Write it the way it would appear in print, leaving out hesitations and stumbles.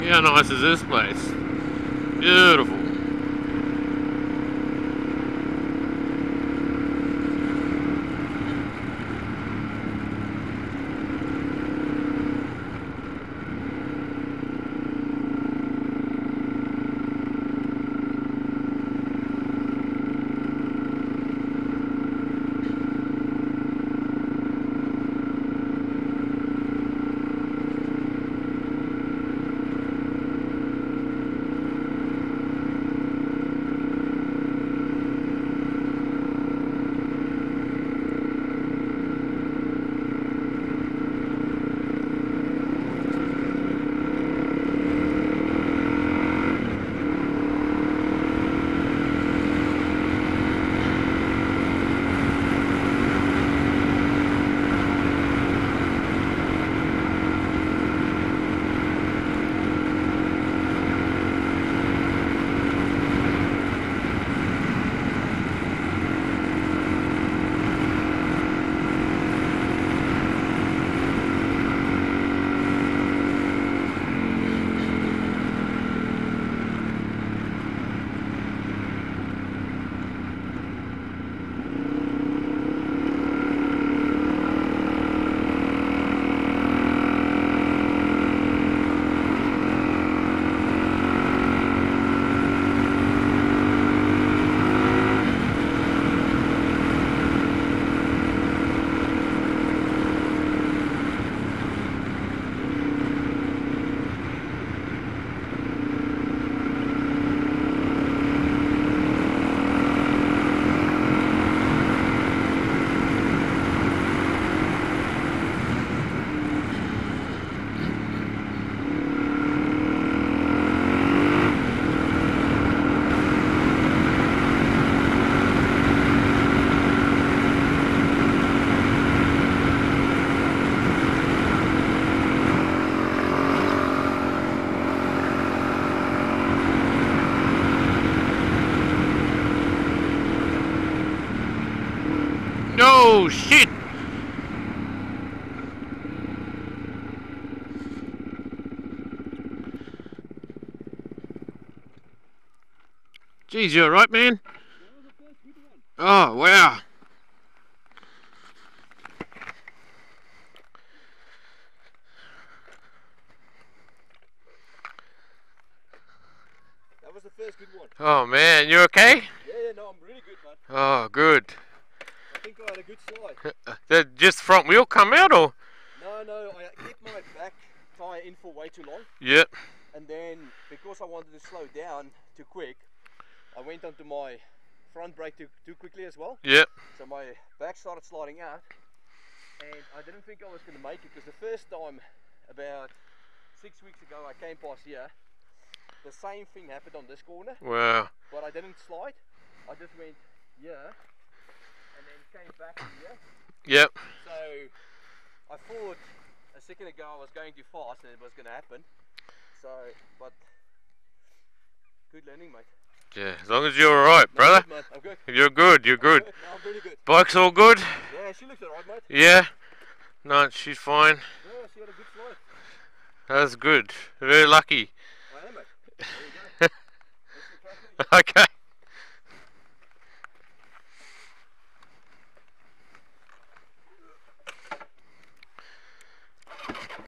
How nice is this place? Beautiful. No shit! Jeez, you alright, man? Oh, wow. That was the first good one. Oh, man, you okay? Yeah, no, I'm really good, man. Oh, good. I think I had a good slide. Did just front wheel come out, or? No, I kept my back tyre in for way too long. Yep. And then, because I wanted to slow down too quick, I went onto my front brake too quickly as well. Yep. So my back started sliding out. And I didn't think I was going to make it, because the first time, about 6 weeks ago, I came past here. The same thing happened on this corner. Wow. But I didn't slide. I just went here and then came back here. Yep. So I thought a second ago I was going too fast and it was going to happen. So, but good learning, mate. Yeah, as long as you're alright, brother. I'm good, mate. I'm good. You're good, you're good. No, I'm really good. Bike's all good? Yeah, she looks alright, mate. Yeah? No, she's fine. Yeah, she had a good slide. That's good. Very lucky. I am, mate. There you go. Okay.